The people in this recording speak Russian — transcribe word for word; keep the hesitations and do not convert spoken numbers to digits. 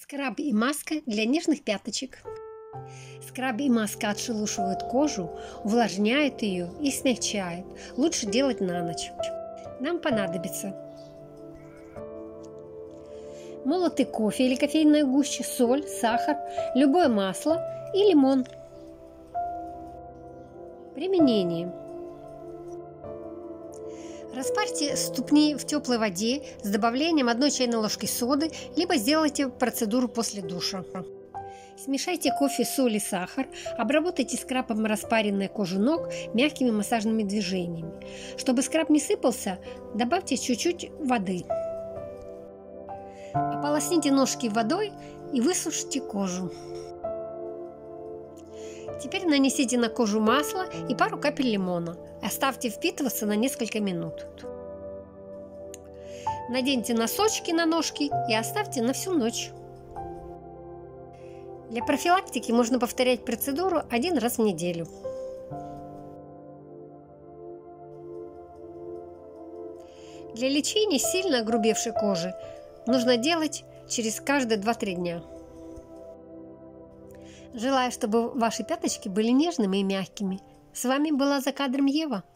Скраб и маска для нежных пяточек. Скраб и маска отшелушивают кожу, увлажняют ее и смягчают. Лучше делать на ночь. Нам понадобится молотый кофе или кофейная гуща, соль, сахар, любое масло и лимон. Применение. Распарьте ступни в теплой воде с добавлением одной чайной ложки соды, либо сделайте процедуру после душа. Смешайте кофе, соль и сахар, обработайте скрабом распаренную кожу ног мягкими массажными движениями. Чтобы скраб не сыпался, добавьте чуть-чуть воды. Ополосните ножки водой и высушите кожу. Теперь нанесите на кожу масло и пару капель лимона. Оставьте впитываться на несколько минут. Наденьте носочки на ножки и оставьте на всю ночь. Для профилактики можно повторять процедуру один раз в неделю. Для лечения сильно огрубевшей кожи нужно делать через каждые два-три дня. Желаю, чтобы ваши пяточки были нежными и мягкими. С вами была За кадром Ева.